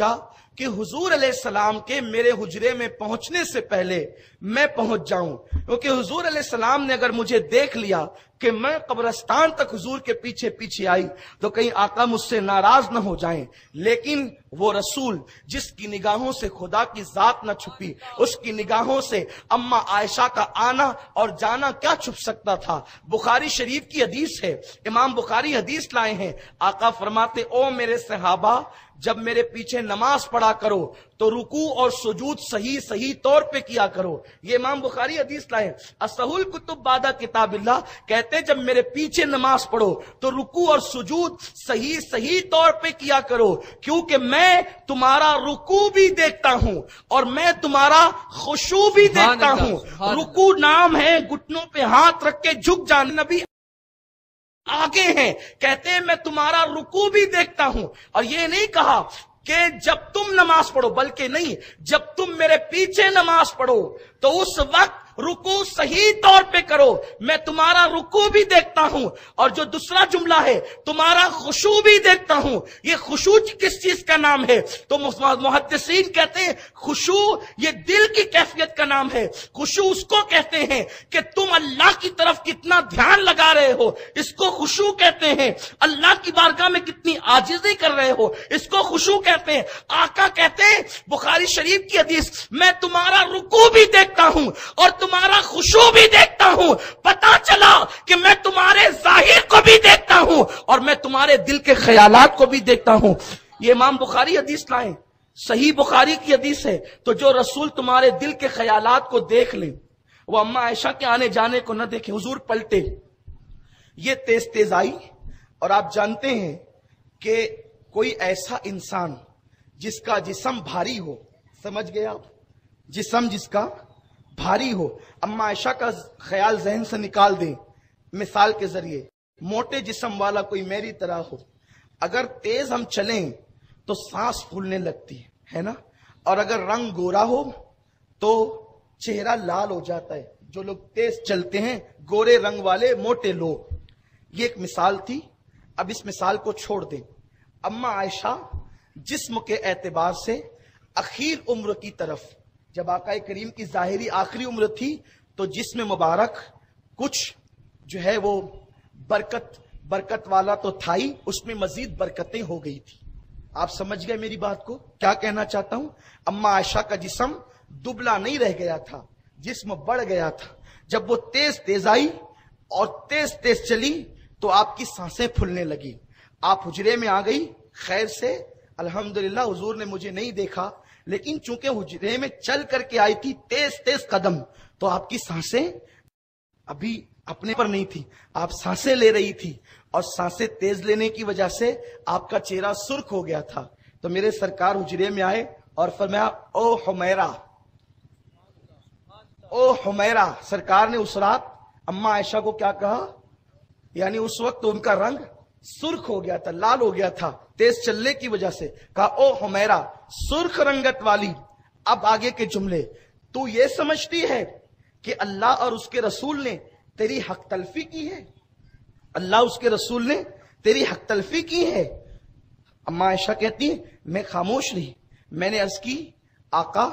کہ हुजूर अलैहिस्सलाम के मेरे हुजरे में पहुंचने से पहले मैं पहुंच जाऊं, क्योंकि हुजूर अलैहिस्सलाम ने अगर मुझे देख लिया कि मैं कब्रिस्तान तक हुजूर के पीछे पीछे आई तो कहीं आका मुझसे नाराज न हो जाएं। लेकिन वो रसूल जिसकी निगाहों से खुदा की जात न छुपी, उसकी निगाहों से अम्मा आयशा का आना और जाना क्या छुप सकता था। बुखारी शरीफ की हदीस है, इमाम बुखारी हदीस लाए हैं, आका फरमाते ओ मेरे सहाबा, जब मेरे पीछे नमाज पढ़ा करो तो रुकू और सुजूद सही सही तौर पे किया करो। ये इमाम बुखारी हदीस लाए। असहुल कुतुब बादा किताबिल्लाह कहते हैं जब मेरे पीछे नमाज पढ़ो तो रुकू और सुजूद सही सही तौर पे किया करो, क्योंकि मैं तुम्हारा रुकू भी देखता हूं और मैं तुम्हारा खुशू भी देखता हूं। रुकू नाम है घुटनों पे हाथ रख के झुक जाना। नबी आगे हैं, कहते हैं मैं तुम्हारा रुकू भी देखता हूं। और ये नहीं कहा कि जब तुम नमाज पढ़ो, बल्कि नहीं, जब तुम मेरे पीछे नमाज पढ़ो तो उस वक्त रुकू सही तौर पे करो, मैं तुम्हारा रुकू भी देखता हूं। और जो दूसरा जुमला है तुम्हारा खुशू भी देखता हूं, ये खुशू किस चीज का नाम है? तो मुहद्दिसीन कहते हैं खुशू ये दिल की कैफियत का नाम है। खुशू उसको कहते हैं कि तुम अल्लाह की तरफ कितना ध्यान लगा रहे हो, इसको खुशू कहते हैं। अल्लाह की बारगाह में कितनी आजिज़ी कर रहे हो, इसको खुशू कहते हैं। आका कहते हैं बुखारी शरीफ की हदीस, मैं तुम्हारा रुकू भी देखता हूं और तुम्हारा खुशू भी देखता हूं। पता चला कि मैं तुम्हारे जाहिर को भी देखता हूं और मैं तुम्हारे दिल के ख्यालात को भी देखता हूं। ये इमाम बुखारी हदीस लाए, सही बुखारी की हदीस है। तो जो रसूल तुम्हारे दिल के ख्यालात को देख ले, वो अम्मा आयशा के आने जाने को न देखे। हुजूर पलटे, ये तेज तेज आई। और आप जानते हैं कि कोई ऐसा इंसान जिसका जिस्म भारी हो, समझ गए आप, जिस्म जिसका भारी हो, अम्मा आयशा का ख्याल जहन से निकाल दें। मिसाल के जरिए मोटे जिस्म वाला कोई मेरी तरह हो, अगर तेज हम चलें तो सांस फूलने लगती है ना, और अगर रंग गोरा हो तो चेहरा लाल हो जाता है। जो लोग तेज चलते हैं, गोरे रंग वाले मोटे लोग, ये एक मिसाल थी। अब इस मिसाल को छोड़ दें। अम्मा आयशा जिस्म के एतबार से अखीर उम्र की तरफ, जब आका करीम की जाहिरी आखिरी उम्र थी तो जिस्म मुबारक कुछ जो है वो बरकत वाला तो था ही, उसमें मजीद बरकतें हो गई थी। आप समझ गए मेरी बात को, क्या कहना चाहता हूं? अम्मा आयशा का जिस्म दुबला नहीं रह गया था, जिस्म बढ़ गया था। जब वो तेज तेज आई और तेज तेज चली तो आपकी सांसें फूलने लगी। आप हुजरे में आ गई खैर से, अल्हम्दुलिल्लाह हुजूर ने मुझे नहीं देखा, लेकिन चूंकि हुजरे में चल करके आई थी तेज तेज कदम, तो आपकी सांसें अभी अपने पर नहीं थी, आप सांसें ले रही थी और सांसें तेज लेने की वजह से आपका चेहरा सुर्ख हो गया था। तो मेरे सरकार हुजरे में आए और फरमाया ओ हुमैरा, ओ हुमैरा। सरकार ने उस रात अम्मा आयशा को क्या कहा, यानी उस वक्त उनका रंग सुर्ख हो गया था, लाल हो गया था तेज चलने की वजह से। कहा ओ हुमैरा, सुर्ख रंगत वाली। अब आगे के जुमले, तू ये समझती है कि अल्लाह और उसके रसूल ने तेरी हक तलफी की है? अल्लाह उसके रसूल ने तेरी हक तलफी की है? अम्मा आयशा कहती है मैं खामोश रही। मैंने अर्ज की आका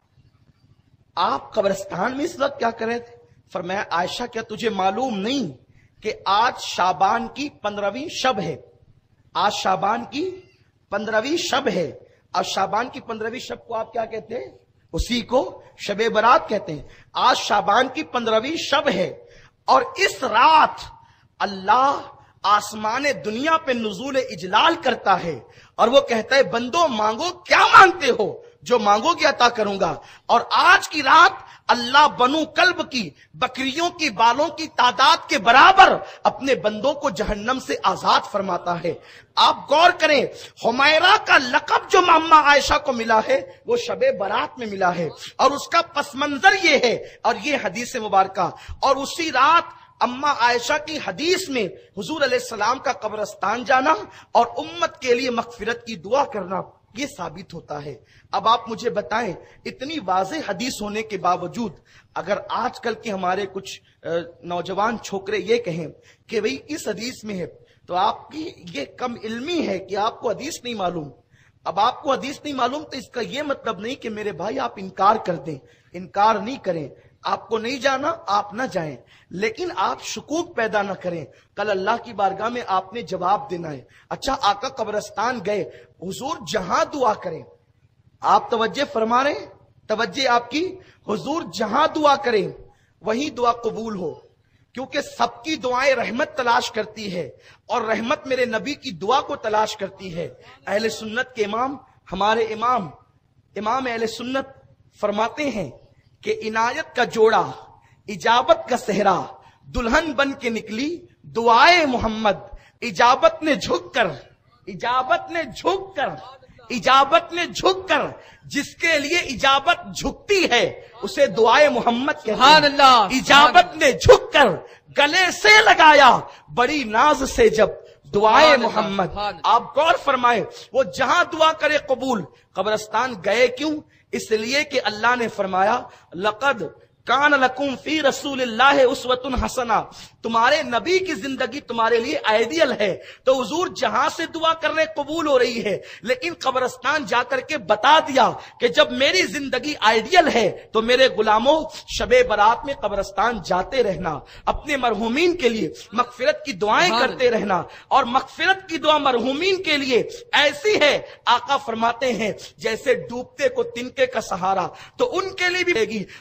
आप कब्रिस्तान में इस वक्त क्या कर रहे थे? फरमाया आयशा क्या तुझे मालूम नहीं कि आज शाबान की 15वीं शब है? आज शाबान की 15वीं शब है। अब शाबान की 15वीं शब को आप क्या कहते हैं? उसी को शबे बरात कहते हैं। आज शाबान की 15वीं शब है और इस रात अल्लाह आसमान दुनिया पे नुज़ूल इजलाल करता है और वो कहता है बंदो मांगो, क्या मांगते हो, जो मांगोगे अता करूंगा। और आज की रात अल्लाह बनु कल्ब की बकरियों की बालों की तादाद के बराबर अपने बंदों को जहन्नम से आजाद फरमाता है। आप गौर करें, हुमैरा का लक़ब जो अम्मा आयशा को मिला है वो शबे बरात में मिला है और उसका पस मंजर ये है और ये हदीस मुबारका। और उसी रात अम्मा आयशा की हदीस में हुजूर अलैहिस्सलाम का कब्रिस्तान जाना और उम्मत के लिए मगफिरत की दुआ करना ये साबित होता है। अब आप मुझे बताएं, इतनी वाज़ेह हदीस होने के बावजूद अगर आजकल के हमारे कुछ नौजवान छोकरे ये कहें कि भाई इस हदीस में है, तो आपकी ये कम इल्मी है कि आपको हदीस नहीं मालूम। اب آپ کو حدیث نہیں معلوم تو اس کا یہ مطلب نہیں کہ میرے بھائی آپ انکار کر دیں، انکار نہیں کریں، آپ کو نہیں جانا آپ نہ جائیں، لیکن آپ شکوک پیدا نہ کریں، کل اللہ کی بارگاہ میں آپ نے جواب دینا ہے۔ اچھا آقا قبرستان گئے، حضور جہاں دعا کریں، آپ توجہ فرما رہے ہیں، توجہ آپ کی، حضور جہاں دعا کریں وہی دعا قبول ہو، کیونکہ سب کی دعائیں رحمت تلاش کرتی ہے اور رحمت میرے نبی کی دعا کو تلاش کرتی ہے۔ اہل سنت کے امام، ہمارے امام اہل سنت فرماتے ہیں کہ عنایت کا جوڑا، اجابت کا صحرا، دلہن بن کے نکلی دعائے محمد، اجابت نے جھک کر جس کے لیے اجابت جھکتی ہے اسے دعائے محمد کہتے ہیں۔ سبحان اللہ، اجابت نے جھک کر گلے سے لگایا بڑی ناز سے جب دعائے محمد۔ آپ غور فرمائیں، وہ جہاں دعا کرے قبول۔ قبرستان گئے کیوں؟ اس لیے کہ اللہ نے فرمایا لقد کان لکم فی رسول اللہ اسوۃ حسنہ، تمہارے نبی کی زندگی تمہارے لیے آئیڈیل ہے۔ تو حضور جہاں سے دعا کر رہے قبول ہو رہی ہے، لیکن قبرستان جا کر کے بتا دیا کہ جب میری زندگی آئیڈیل ہے تو میرے غلاموں شب برات میں قبرستان جاتے رہنا، اپنے مرحومین کے لیے مغفرت کی دعائیں کرتے رہنا، اور مغفرت کی دعا مرحومین کے لیے ایسی ہے، آقا فرماتے ہیں جیسے ڈوبتے کو تنکے کا سہارا، تو ان کے لیے بھی دے گی۔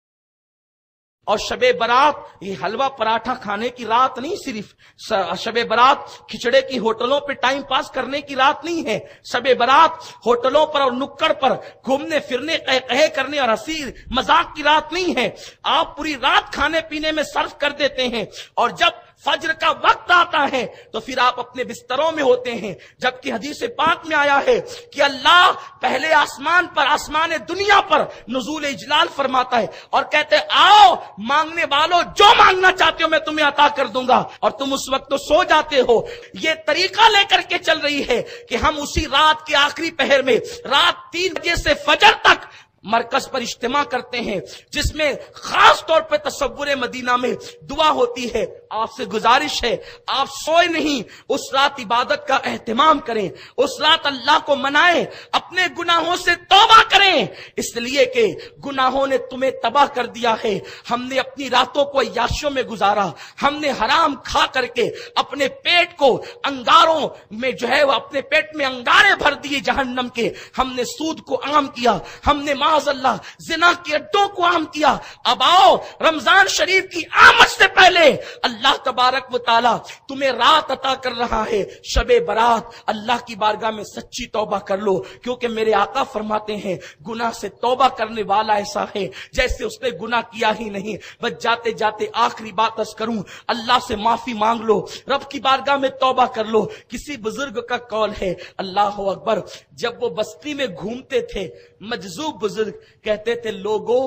اور شب برات یہ حلوہ پراٹھا کھانے کی رات نہیں، صرف شب برات کھچڑے کی ہوٹلوں پہ ٹائم پاس کرنے کی رات نہیں ہے۔ شب برات ہوٹلوں پر اور نکڑ پر گھومنے پھرنے قہقہے کرنے اور ہنسی مذاق کی رات نہیں ہے۔ آپ پوری رات کھانے پینے میں صرف کر دیتے ہیں، اور جب فجر کا وقت آتا ہے تو پھر آپ اپنے بستروں میں ہوتے ہیں، جبکہ حدیث پاک میں آیا ہے کہ اللہ پہلے آسمان پر، آسمان دنیا پر نزول اجلال فرماتا ہے اور کہتے آؤ مانگنے والوں جو مانگنا چاہتے ہو میں تمہیں عطا کر دوں گا، اور تم اس وقت تو سو جاتے ہو۔ یہ طریقہ لے کر کے چل رہی ہے کہ ہم اسی رات کے آخری پہر میں رات 3 بجے سے فجر تک مرکز پر اجتماع کرتے ہیں، جس میں خاص طور پہ تصور مدینہ میں دعا ہوتی ہے۔ آپ سے گزارش ہے آپ سوئے نہیں، اس رات عبادت کا اہتمام کریں، اس رات اللہ کو منائیں، اپنے گناہوں سے توبہ کریں، اس لیے کہ گناہوں نے تمہیں تباہ کر دیا ہے۔ ہم نے اپنی راتوں کو عیاشیوں میں گزارا، ہم نے حرام کھا کر کے اپنے پیٹ کو انگاروں میں جو ہے وہ اپنے پیٹ میں انگارے بھر دیے جہنم کے، ہم نے سود کو عام کیا، ہم نے معاذ اللہ زنا کے اڈوں کو عام کیا۔ اب آؤ رمضان شریف کی آمد سے پہلے اللہ تبارک و تعالی تمہیں رات عطا کر رہا ہے، شب برات، اللہ کی بارگاہ میں سچی توبہ کر لو، کیونکہ میرے آقا فرماتے ہیں گناہ سے توبہ کرنے والا ایسا ہے جیسے اس نے گناہ کیا ہی نہیں۔ بس جاتے جاتے آخری بات عرض کروں، اللہ سے معافی مانگ لو، رب کی بارگاہ میں توبہ کر لو۔ کسی بزرگ کا قول ہے، اللہ اکبر، جب وہ بستی میں گھومتے تھے مجذوب بزرگ کہتے تھے لوگو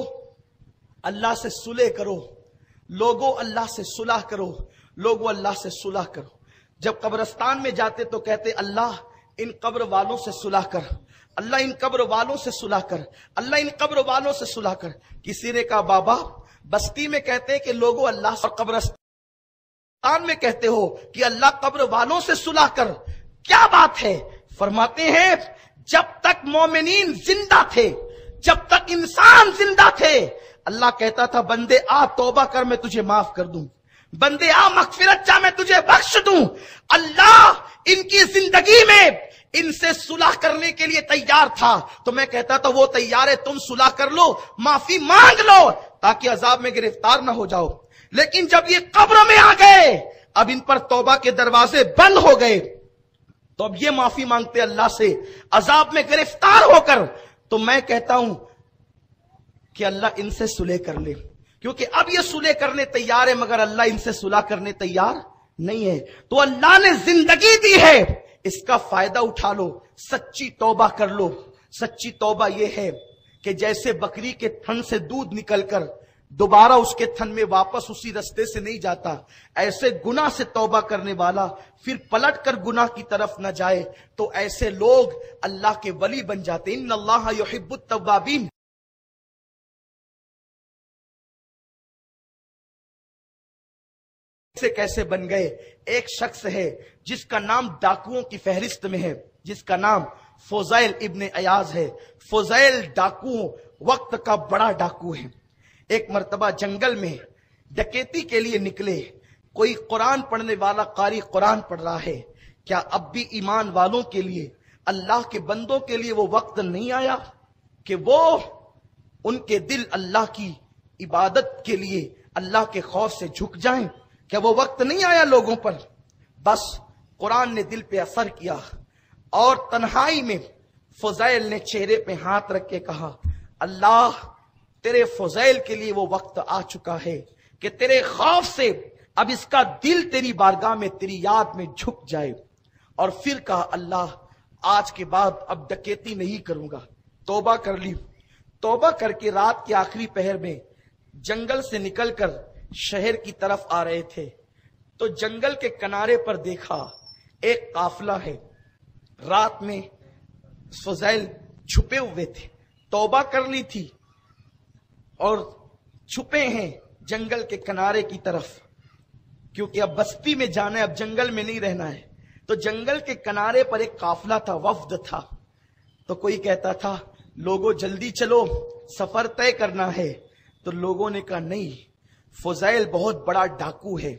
اللہ سے صلح کرو، لوگو اللہ سے صلح کرو، لوگو اللہ سے صلح کرو۔ جب قبرستان میں جاتے تو کہتے اللہ ان قبر والوں سے صلح کر، اللہ ان قبر والوں سے صلح کر، اللہ ان قبر والوں سے صلح کر۔ کسی نے کہا بابا بستی میں کہتے ہیں کہ لوگو اللہ سے، اور قبرستان میں کہتے ہو کہ اللہ قبر والوں سے صلح کر، کیا بات ہے؟ فرماتے ہیں جب تک مومنین زندہ تھے، جب تک انسان زندہ تھے، اللہ کہتا تھا بندے آ توبہ کر میں تجھے معاف کر دوں، بندے آ مغفرت چاہ میں تجھے بخش دوں۔ اللہ ان کی زندگی میں ان سے صلح کرنے کے لیے تیار تھا، تو میں کہتا تھا وہ تیار ہے، تم صلح کر لو، معافی مانگ لو تاکہ عذاب میں گرفتار نہ ہو جاؤ۔ لیکن جب یہ قبر میں آ گئے، اب ان پر توبہ کے دروازے بند ہو گئے، تو اب یہ معافی مانگتے اللہ سے عذاب میں گرفتار ہو کر۔ تو میں کہتا ہوں کہ اللہ ان سے صلح کر لے، کیونکہ اب یہ صلح کرنے تیار ہے، مگر اللہ ان سے صلح کرنے تیار نہیں ہے۔ تو اللہ نے زندگی دی ہے، اس کا فائدہ اٹھا لو، سچی توبہ کر لو۔ سچی توبہ یہ ہے کہ جیسے بکری کے تھن سے دودھ نکل کر دوبارہ اس کے تھن میں واپس اسی رستے سے نہیں جاتا، ایسے گناہ سے توبہ کرنے والا پھر پلٹ کر گناہ کی طرف نہ جائے، تو ایسے لوگ اللہ کے ولی بن جاتے۔ ان اللہ یحب التوابین۔ سے کیسے بن گئے؟ ایک شخص ہے جس کا نام ڈاکوؤں کی فہرست میں ہے، جس کا نام فضیل ابن ایاز ہے. فضیل ڈاکو وقت کا بڑا ڈاکو ہے. ایک مرتبہ جنگل میں ڈکیتی کے لیے نکلے. کوئی قرآن پڑھنے والا قاری قرآن پڑھ رہا ہے. کیا اب بھی ایمان والوں کے لیے، اللہ کے بندوں کے لیے وہ وقت نہیں آیا کہ وہ ان کے دل اللہ کی عبادت کے لیے، اللہ کے خوف سے جھک جائیں؟ کیا وہ وقت نہیں آیا لوگوں پر؟ بس قرآن نے دل پہ اثر کیا اور تنہائی میں فضیل نے چہرے پہ ہاتھ رکھ کے کہا، اللہ تیرے فضیل کے لیے وہ وقت آ چکا ہے کہ تیرے خوف سے اب اس کا دل تیری بارگاہ میں، تیری یاد میں جھک جائے. اور پھر کہا، اللہ آج کے بعد اب ڈکیتی نہیں کروں گا. توبہ کر لی. توبہ کر کے رات کے آخری پہر میں جنگل سے نکل کر شہر کی طرف آ رہے تھے تو جنگل کے کنارے پر دیکھا ایک قافلہ ہے. رات میں فضیل چھپے ہوئے تھے، توبہ کر لی تھی اور چھپے ہیں جنگل کے کنارے کی طرف، کیونکہ اب بستی میں جانا ہے، اب جنگل میں نہیں رہنا ہے. تو جنگل کے کنارے پر ایک قافلہ تھا، وفد تھا. تو کوئی کہتا تھا، لوگوں جلدی چلو، سفر طے کرنا ہے. تو لوگوں نے کہا نہیں، فضیل بہت بڑا ڈاکو ہے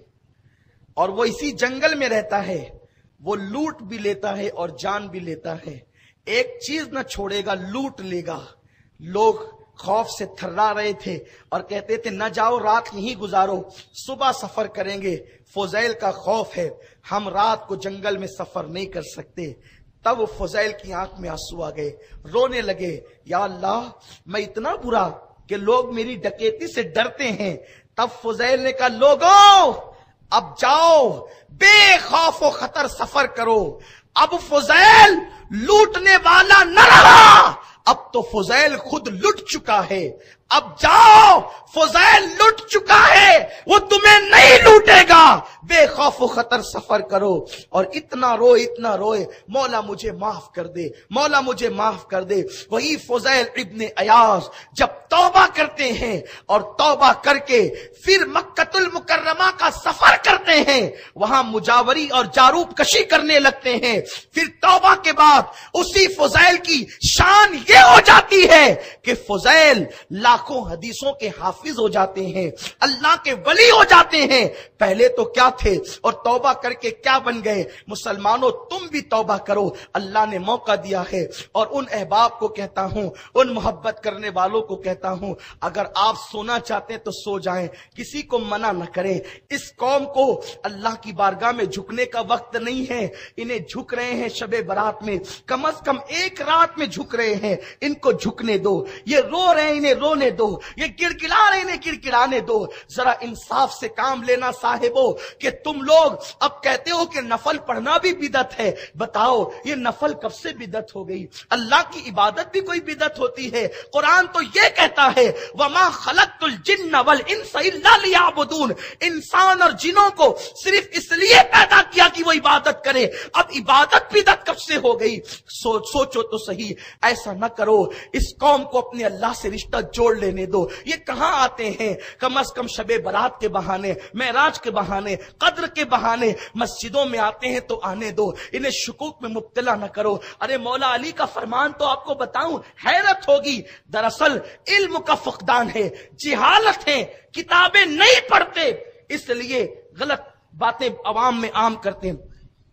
اور وہ اسی جنگل میں رہتا ہے، وہ لوٹ بھی لیتا ہے اور جان بھی لیتا ہے، ایک چیز نہ چھوڑے گا، لوٹ لے گا. لوگ خوف سے تھرا رہے تھے اور کہتے تھے، نہ جاؤ، رات یہیں گزارو، صبح سفر کریں گے. فضیل کا خوف ہے، ہم رات کو جنگل میں سفر نہیں کر سکتے. تب فضیل کی آنکھ میں آنسو آ گئے، رونے لگے، یا اللہ میں اتنا برا کہ لوگ میری ڈکیتی سے ڈرتے ہیں. تب فضیل نے کہا، لوگوں اب جاؤ، بے خوف و خطر سفر کرو. اب فضیل لوٹنے والا نہ رہا، اب تو فضیل خود لٹ چکا ہے. اب جاؤ، فضیل لٹ چکا ہے، وہ تمہیں نہیں لوٹے گا. بے خوف و خطر سفر کرو. اور اتنا روئے، مولا مجھے معاف کر دے، مولا مجھے معاف کر دے. وہی فضیل ابن ایاز جب توبہ کرتے ہیں اور توبہ کر کے پھر مکۃ المکرمہ کا سفر کرتے ہیں، وہاں مجاوری اور جاروب کشی کرنے لگتے ہیں. پھر توبہ کے بعد اسی فضیل کی شان یہ ہو جاتی ہے کہ فضیل لاکھوں حدیثوں کے حافظ ہو جاتے ہیں، اللہ کے ولی ہو جاتے ہیں. پہلے تو کیا تھے اور توبہ کر کے کیا بن گئے؟ مسلمانوں تم بھی توبہ کرو، اللہ نے موقع دیا ہے. اور ان احباب کو کہتا ہوں، ان محبت کرنے والوں کو کہتا ہوں، اگر آپ سونا چاہتے ہیں تو سو جائیں، کسی کو منع نہ کریں. اس قوم کو اللہ کی بارگاہ میں جھکنے کا وقت نہیں ہے. انہیں جھک رہے ہیں شب برات میں، کم از کم ایک رات میں جھک رہے ہیں، ان کو جھکنے دو. یہ رو رہے ہیں، انہیں رونے دو. یہ گڑگڑا رہے ہیں، انہیں گڑگڑانے دو. ذرا انصاف سے کام لینا صاحبو، کہ تم لوگ اب کہتے ہو کہ نفل پڑھنا بھی بدعت ہے. بتاؤ یہ نفل کب سے بدعت ہو گئی؟ اللہ کی عبادت بھی کوئی بدعت ہوتی ہے؟ قرآن تو یہ کہتا ہے، وَمَا خَلَقْتُ الْجِنَّ وَالْإِنسَ إِلَّا لِيَعْبُدُونَ. انسان اور جنوں کو صرف اس لیے پیدا کیا کہ وہ عبادت کرے. اب عبادت بدعت کب سے ہو گئی؟ سوچو تو صحیح. ایسا نہ کرو، اس قوم کو اپنے اللہ سے رشتہ جوڑ لینے دو. یہ کہاں آتے ہیں؟ کم از کم شب برات کے بہانے، معراج کے بہانے، قدر کے بہانے مسجدوں میں آتے ہیں تو آنے دو. انہیں شکوک میں مبتلا نہ کرو. ارے مولا علی کا فرمان تو آپ کو بتاؤں، حیرت ہوگی. دراصل علم کا فقدان ہے، جہالت ہے، کتابیں نہیں پڑھتے، اس لیے غلط باتیں عوام میں عام کرتے ہیں.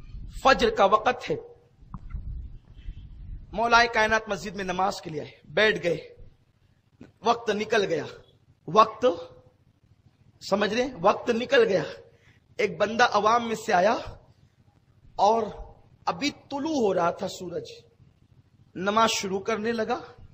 فجر کا وقت ہے، مولا کائنات مسجد میں نماز کے لیے آئے، بیٹھ گئے، وقت نکل گیا. وقت سمجھ رہے ہیں؟ وقت نکل گیا. ایک بندہ عوام میں سے آیا اور ابھی طلوع ہو رہا تھا سورج، نماز شروع کرنے لگا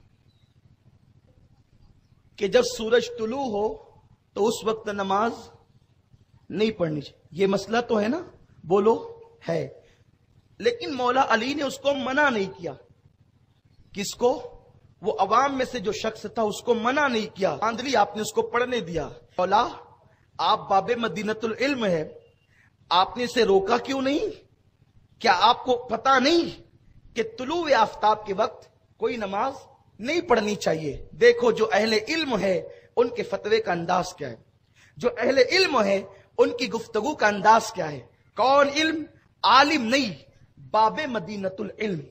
کہ جب سورج طلوع ہو تو اس وقت نماز نہیں پڑھنی چاہیے. یہ مسئلہ تو ہے نا؟ بولو ہے. لیکن مولا علی نے اس کو منع نہیں کیا. کس کو؟ وہ عوام میں سے جو شخص تھا اس کو منع نہیں کیا. آندلی آپ نے اس کو پڑھنے دیا. مولا آپ باب مدینۃ العلم ہے، آپ نے اسے روکا کیوں نہیں؟ کیا آپ کو پتا نہیں کہ طلوع آفتاب کے وقت کوئی نماز نہیں پڑھنی چاہیے؟ دیکھو جو اہل علم ہے ان کے فتوے کا انداز کیا ہے، جو اہل علم ہے ان کی گفتگو کا انداز کیا ہے. کون علم؟ عالم نہیں، باب مدینۃ العلم.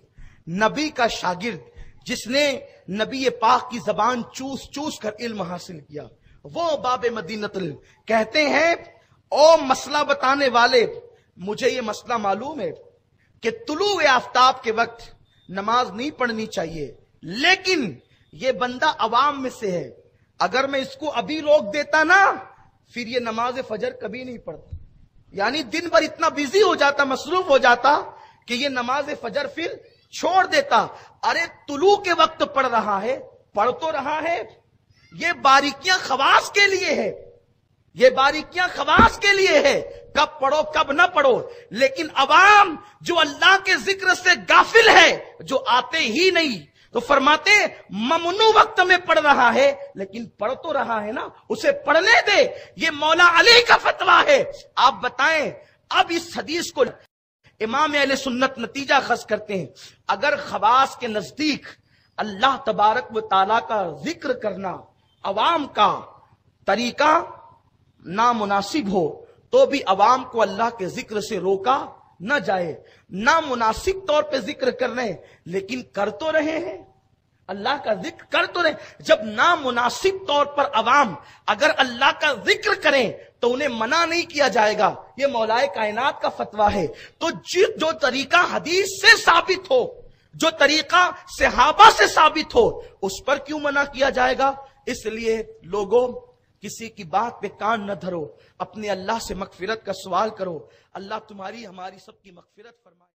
نبی کا شاگرد جس نے نبی پاک کی زبان چوس چوس کر علم حاصل کیا، وہ باب مدینۃ کہتے ہیں او مسئلہ بتانے والے، مجھے یہ مسئلہ معلوم ہے کہ طلوع آفتاب کے وقت نماز نہیں پڑھنی چاہیے، لیکن یہ بندہ عوام میں سے ہے، اگر میں اس کو ابھی روک دیتا نا پھر یہ نماز فجر کبھی نہیں پڑھتا، یعنی دن بھر اتنا بزی ہو جاتا، مصروف ہو جاتا کہ یہ نماز فجر پھر چھوڑ دیتا۔ ارے طلوع کے وقت پڑھ رہا ہے، پڑھ تو رہا ہے، یہ باریکیاں خواص کے لیے ہے، یہ باریکیاں خواص کے لیے ہے، کب پڑھو کب نہ پڑھو، لیکن عوام جو اللہ کے ذکر سے غافل ہے، جو آتے ہی نہیں، تو فرماتے ممنوع وقت میں پڑھ رہا ہے لیکن پڑھ تو رہا ہے نا، اسے پڑھنے دے، یہ مولا علی کا فتویٰ ہے۔ آپ بتائیں اب اس حدیث کو امام اہل سنت نتیجہ خاص کرتے ہیں، اگر خواص کے نزدیک اللہ تبارک و تعالیٰ کا ذکر کرنا عوام کا طریقہ نامناسب ہو تو بھی عوام کو اللہ کے ذکر سے روکا نہ جائے، نامناسب طور پہ ذکر کر رہے ہیں لیکن کر تو رہے ہیں، اللہ کا ذکر کر تو رہے، جب نامناسب طور پر عوام اگر اللہ کا ذکر کریں تو انہیں منع نہیں کیا جائے گا، یہ مولائے کائنات کا فتویٰ ہے۔ تو جو طریقہ حدیث سے ثابت ہو، جو طریقہ صحابہ سے ثابت ہو، اس پر کیوں منع کیا جائے گا؟ اس لیے لوگوں کسی کی بات پہ کان نہ دھرو، اپنے اللہ سے مغفرت کا سوال کرو، اللہ تمہاری ہماری سب کی مغفرت فرمائے۔